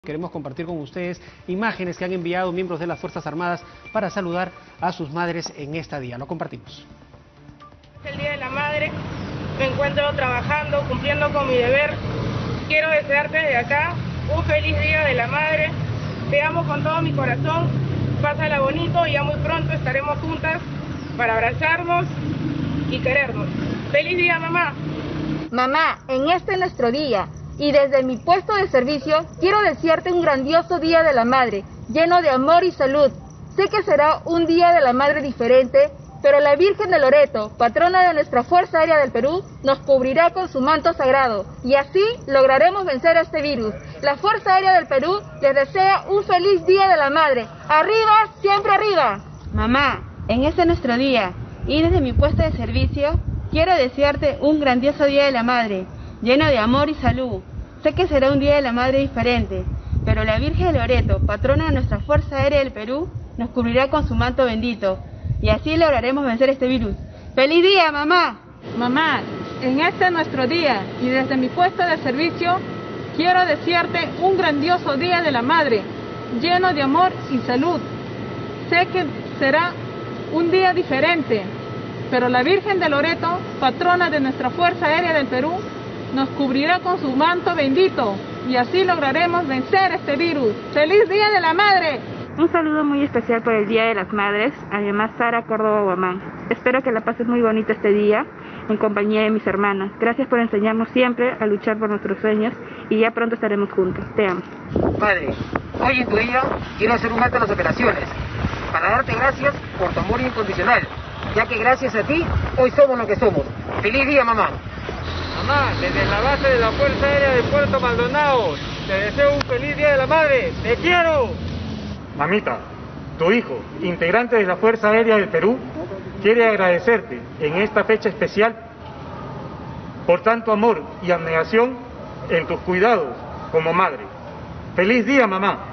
Queremos compartir con ustedes imágenes que han enviado miembros de las Fuerzas Armadas para saludar a sus madres en este día. Lo compartimos. Es el Día de la Madre, me encuentro trabajando, cumpliendo con mi deber. Quiero desearte desde acá un feliz Día de la Madre. Te amo con todo mi corazón, pásala bonito y ya muy pronto estaremos juntas para abrazarnos y querernos. ¡Feliz día, mamá! Mamá, en este nuestro día, y desde mi puesto de servicio, quiero desearte un grandioso Día de la Madre, lleno de amor y salud. Sé que será un Día de la Madre diferente, pero la Virgen de Loreto, patrona de nuestra Fuerza Aérea del Perú, nos cubrirá con su manto sagrado, y así lograremos vencer a este virus. La Fuerza Aérea del Perú les desea un feliz Día de la Madre. ¡Arriba, siempre arriba! Mamá, en este nuestro día, y desde mi puesto de servicio, quiero desearte un grandioso Día de la Madre, lleno de amor y salud. Sé que será un Día de la Madre diferente, pero la Virgen de Loreto, patrona de nuestra Fuerza Aérea del Perú, nos cubrirá con su manto bendito, y así lograremos vencer este virus. ¡Feliz día, mamá! Mamá, en este nuestro día, y desde mi puesto de servicio, quiero desearte un grandioso Día de la Madre, lleno de amor y salud. Sé que será un día diferente, pero la Virgen de Loreto, patrona de nuestra Fuerza Aérea del Perú, nos cubrirá con su manto bendito y así lograremos vencer este virus. ¡Feliz Día de la Madre! Un saludo muy especial por el Día de las Madres, además Sara Córdoba Guamán. Espero que la pases muy bonito este día en compañía de mis hermanas. Gracias por enseñarnos siempre a luchar por nuestros sueños y ya pronto estaremos juntos. Te amo. Madre, hoy en tu día quiero hacer un alto en las operaciones para darte gracias por tu amor incondicional, ya que gracias a ti hoy somos lo que somos. ¡Feliz día, mamá! Mamá, desde la base de la Fuerza Aérea de Puerto Maldonado, te deseo un feliz Día de la Madre. ¡Te quiero! Mamita, tu hijo, integrante de la Fuerza Aérea del Perú, quiere agradecerte en esta fecha especial por tanto amor y abnegación en tus cuidados como madre. ¡Feliz día, mamá!